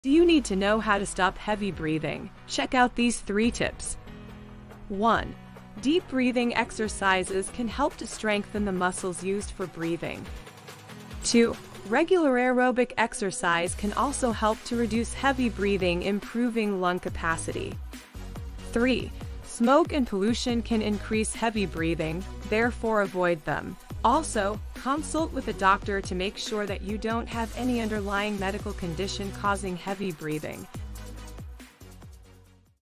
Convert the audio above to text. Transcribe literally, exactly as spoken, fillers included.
Do you need to know how to stop heavy breathing? Check out these three tips. one. Deep breathing exercises can help to strengthen the muscles used for breathing. two. Regular aerobic exercise can also help to reduce heavy breathing, improving lung capacity. three. Smoke and pollution can increase heavy breathing, therefore avoid them. Also, consult with a doctor to make sure that you don't have any underlying medical condition causing heavy breathing.